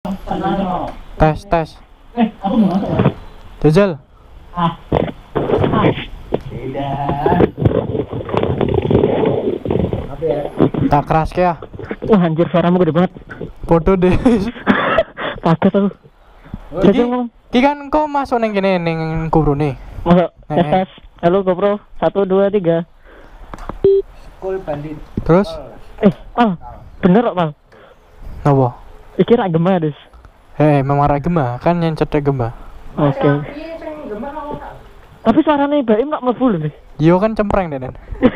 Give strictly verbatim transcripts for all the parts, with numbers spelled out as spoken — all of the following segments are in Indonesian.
Tes, tes. Jajal. Tak keras ya. Wah anjir, suaramu gede banget. Bodoh deh. Kaget aku. Jadi, iki kan kau masuk neng kene neng GoPro nih. Masuk. Eh, eh. Tes. Halo GoPro. Satu dua tiga. School bandit. Terus? Eh, Pal. Bener kok, Pal. Napa? Iki rak gemah, Des. Eh, memang rak gemah kan yang cetek gemah. Oke. Tapi suaranya Baim gak mlebu lho, Des. Yo kan cempreng deh.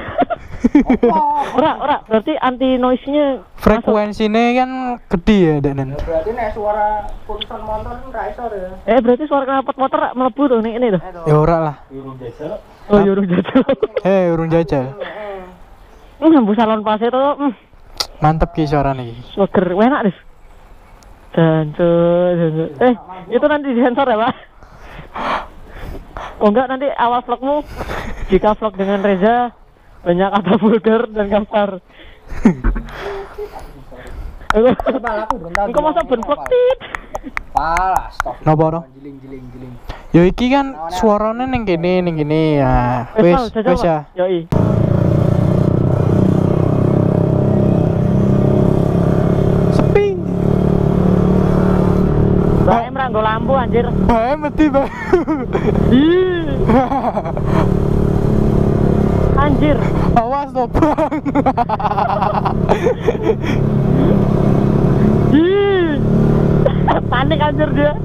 Ora, ora, berarti anti noise-nya Frekuensinya kan gede ya, Denen. Berarti nek suara putusan motor ora iso ya. Eh, berarti suara knalpot motor rak mlebu tuh nih ini tuh. Ya ora lah. Oh, yurung jajal. Eh, urung jajal. Hmm, ngambu salon pasir tuh. Hmm. Mantep ki suaranya ki. Seger, enak, Des. Jancuk, jancuk. Eh, itu nanti disensor ya, Pak? Oh enggak, nanti awal vlogmu jika vlog dengan Reza banyak kata vulgar dan kasar. Engkau masa ben vlog tit. Pala, stop. Napa to? Jiling jiling jiling. Yo iki kan suaranya neng kene neng kene ya. Eh, Wis, Pal, jajal, wis Pak. ya. Yoi. Sepi. Baem ra nggo lampu anjir. Bae mati bae. Ih. Anjir. Awas lo bang. Ih. Panik anjir dia.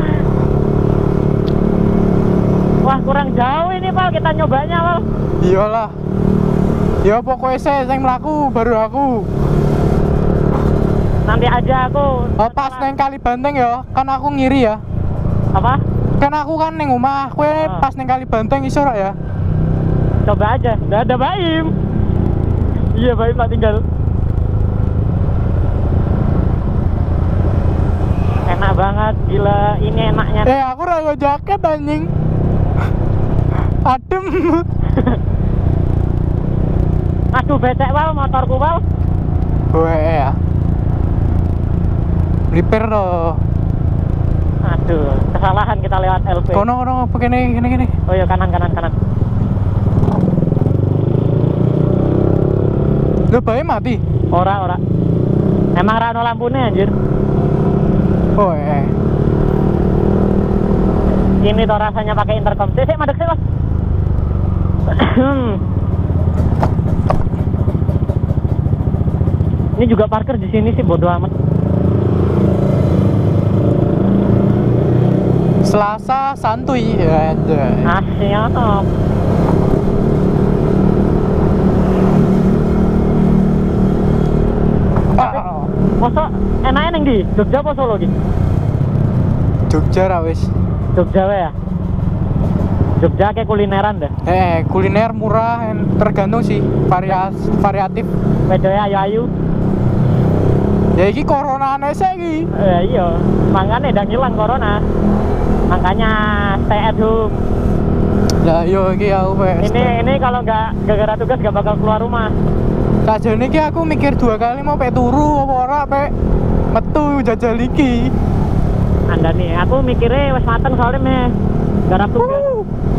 Wah, kurang jauh ini, Pal. Kita nyobanya, Pal. Iyalah. Ya pokoknya saya yang melaku baru aku. Nanti aja aku. Oh, pas neng kali banteng ya, kan aku ngiri ya. Apa? Kan aku kan neng omah, kue Ah. pas neng kali banteng iso rak ya. Coba aja. Udah ada Baim. Iya, Baim tak tinggal. Enak banget, gila. Ini enaknya. Eh aku rago jaket anjing. Adem. Aduh, becek, Pal, motorku, Pal. Weh ya. Repair loh. Aduh, kesalahan kita lewat L P. Kono kono begini gini gini. Oh iya, kanan kanan kanan. Lo bae mati. Ora ora. Emang rano lampunya anjir. Oh eh. Ini tuh rasanya pakai intercom. Sik sik madeg sik, Mas. Ini juga parkir di sini sih, bodo amat. Selasa santuy ya. Asyik. Ah, Masa enaknya neng di Jogja apa Solo ki? Jogja ra wis. Jogja wae ya. Jogja kayak kulineran dah. Eh kuliner murah, en- tergantung sih varias variatif. Bedoya ayu-ayu. Ya iki corona aneh sih iki. Eh, iya, makanya udah ngilang corona. Makanya stay at home. Lah yo iki aku wes. Ini ini kalau nggak gara-gara tugas nggak bakal keluar rumah. Sajane iki aku mikir dua kali mau pe turu apa ora pe metu jajal iki. Anda nih, aku mikirnya wes mateng soalnya meh garap tugas. Uh.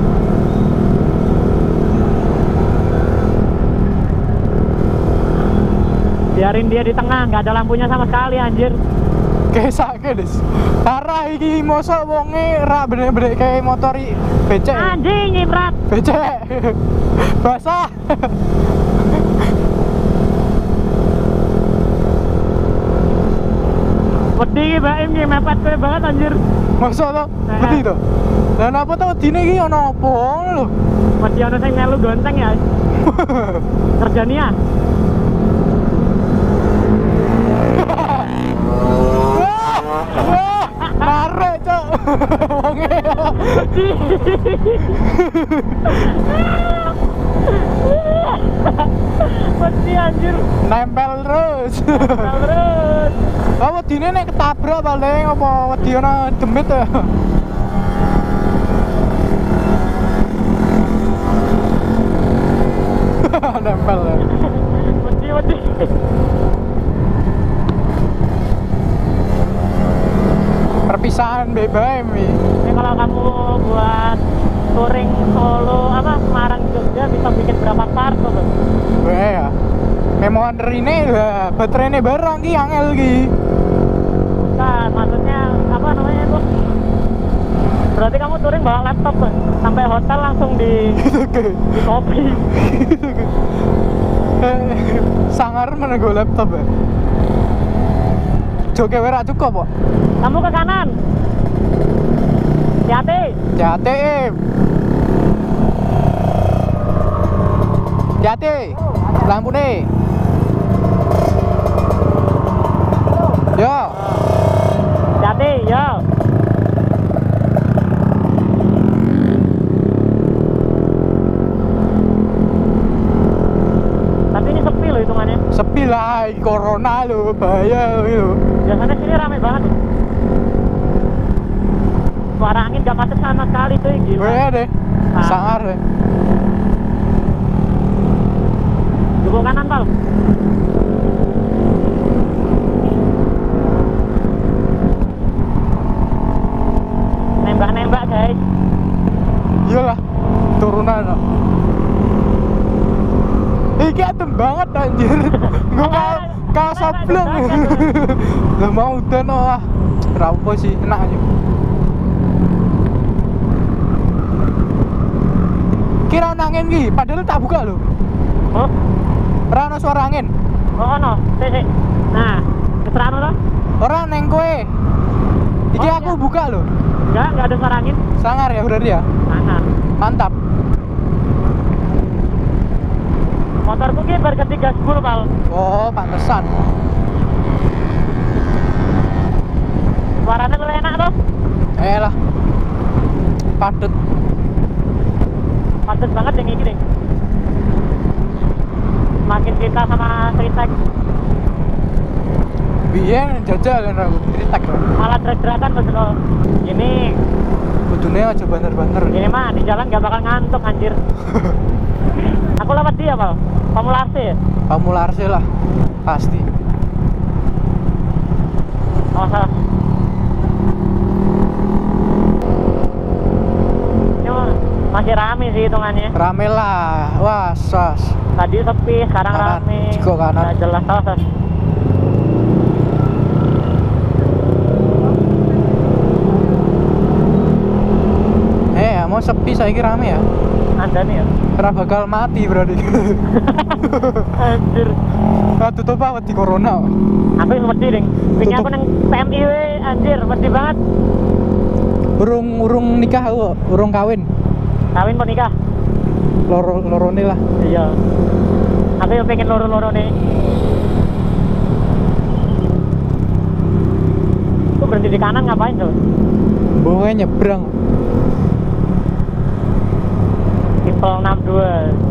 Biarin dia di tengah, nggak ada lampunya sama sekali anjir. Kesake des. Parah iki mosok wonge ra bener-bener kayak motor i becek. Anjing nyiprat. Becek. Basah. Wedi Baim ki mepet kowe banget anjir. Masa to? Nah. Wedi to. Lah napa to wedine iki ana apa lho? Wedi ana sing melu gonteng ya. Kerja nia. Wah, narik cok. Wonge. Wedi anjir. Nempel terus. Nempel terus. Ah wedine nek ketabrak paling apa wedi ana demit ya. Nempel ya. Wedi wedi. pisan bebas mi. Ini kalau kamu buat touring Solo apa Semarang Jogja bisa bikin berapa part tuh? Bang? Weh ya. Memoan ini lah, baterainya barang ki angel ki. Nah, maksudnya apa namanya itu? Berarti kamu touring bawa laptop Bang? Sampai hotel langsung di di kopi. Sangar mana gue laptop ya. Joke wera cukup kok. Kamu ke kanan. Hati-hati. Hati. Hati. Lampu nih. Yo. Hati, yo. Tapi ini sepi loh hitungannya. Sepi lah, corona lo, bahaya lo. Biasanya sini rame banget. Suara angin gak macet sama sekali tuh, gila. Weh deh, Ah. sangar deh. Dukung kanan, Pal. Nembak-nembak, guys. Iyalah, turunan lo. Iki adem banget anjir. Gue kau kau sopleng. Lah mau udan oh. Rapo sih, enak aja. Kira angin ki, padahal tak buka lo. Oh, Rano suara angin. oh no, sik sik. Nah, keserano toh? Orang neng kue. Iki Oh, aku iya. buka lo. Enggak, enggak ada suara angin. Sangar ya berarti ya. Mana? Mantap. Motorku ki berganti gas full, Pal. Oh, pantesan. Suaranya lebih enak tuh. Eh lah. Padet. Padet banget yang ini deh. Makin kita sama Tritek Biyen jajal kan aku kritek lo. malah drag-dragan Mas lo. Ini Kudune aja banter-banter. ini mah di jalan gak bakal ngantuk anjir. Aku lewat dia, Pal. Pamulasi ya? Kamu larse lah. Pasti. Oh, salah. Ini mah masih rame sih hitungannya. Rame lah. Wah, sas. Tadi sepi, sekarang Kanan, rame. jiko kanan. Nggak jelas, salah, salah. Eh, mau sepi saiki rame ya. Anda nih ya. Ora bakal mati berarti. Anjir. Ah, tutup apa di corona. Aku yang wedi ding. Pengen aku Tutup. nang P M I W anjir, wedi banget. Urung urung nikah aku, urung kawin. Kawin kok nikah? Loro lorone lah. Iya. Aku yang pengen loro-loro nih. Aku berhenti di kanan ngapain tuh? Boe nyebrang. Di tol enam dua.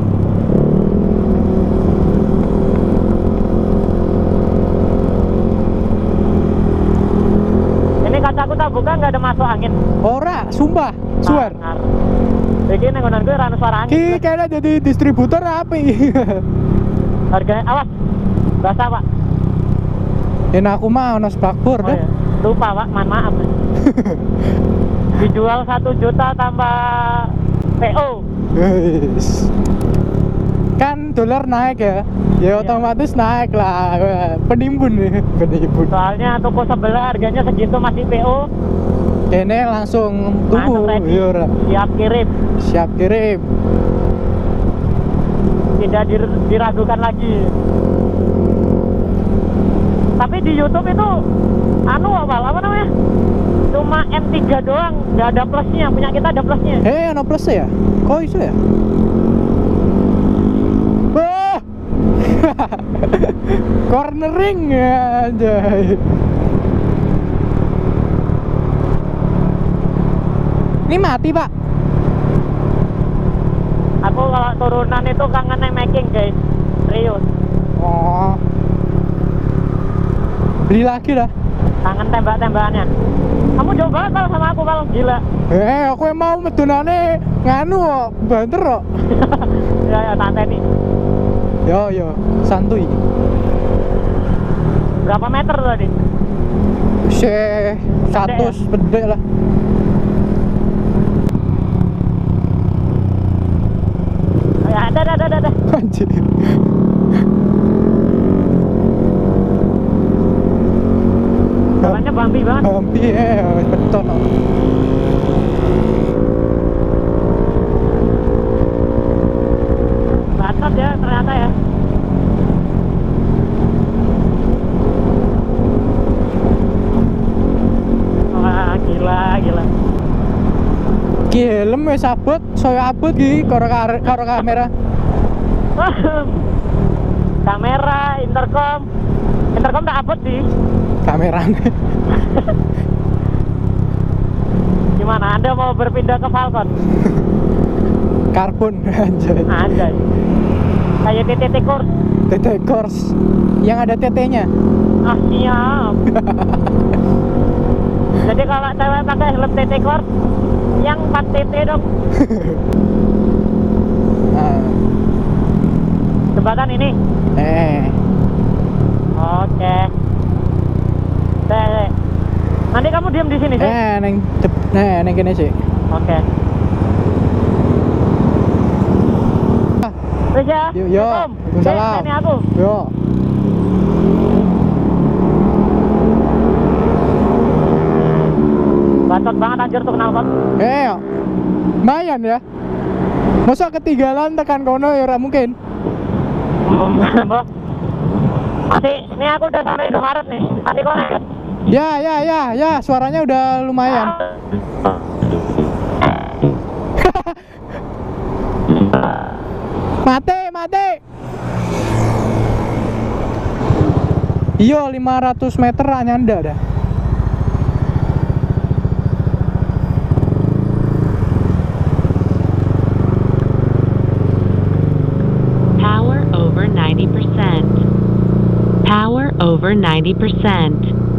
Ini kacaku tak buka nggak ada masuk angin. Ora, sumpah, suar. Sangar. Jadi nengonan gue rano suara angin. Ki kayaknya jadi distributor apa? Harganya awas. Basah, Pak. Enak aku mah ono spakbor Oh, deh. iya. Lupa, Pak. Mohon maaf. Dijual satu juta tambah P O. Wes. Kan dolar naik ya. Ya Iya. otomatis naik lah. Wah, penimbun nih, penimbun. Soalnya toko sebelah harganya segitu masih P O. Kene langsung Langsung tuku. ready. Iya ora. Siap kirim. Siap kirim. Tidak dir- diragukan lagi. Tapi di YouTube itu anu apa apa namanya? Cuma M tiga doang, nggak ada plusnya. Punya kita ada plusnya. Eh, ono plus ya? Kok iso ya? Wah. Cornering ya anjay. Ini mati, Pak. Aku kalau turunan itu kangen naik making guys. Serius. Oh. Beli lagi dah. Kangen tembak-tembakannya. Kamu jauh banget Pal, sama aku Pal, gila. Eh, aku yang mau medunane nganu kok, banter kok. Ya ya santai nih. Yo yo, santuy. Berapa meter tadi? Se satu pedek lah. Ya, ada, ada, ada, ada. Anjir. Jalannya bumpy banget. Bumpy ya, beton. Batat ya ternyata ya. Wah, gila, gila. Ki helm wis abot, saya abot ki karo karo kamera. Kamera, intercom. Intercom tak abot sih. Kamerane. Gimana? Anda mau berpindah ke Falcon? Karbon anjay. Anjay. Kayak T T T Course. T T Course yang ada T T-nya. Ah, siap. Jadi kalau cewek pakai helm T T Course yang empat T T dong. Nah, Jembatan ini. eh, Oke. Teh. Nanti kamu diam di sini sih. eh, neng, cep- nah, neng kene sih. Oke. Wes ya. Yo, yo. Assalamualaikum. Waalaikumsalam. Cek, ini aku. Yo, Bacot banget anjir tuh knalpot. eh, yo. Lumayan ya. Masa ketinggalan tekan kono ya ora mungkin. Bos. Masih, ini aku udah sampai Indomaret nih. Nanti kok naik. Ya, ya, ya, ya, suaranya udah lumayan. Mate, mate. Iya, lima ratus meter nyanda dah. Power over ninety percent. Power over ninety percent.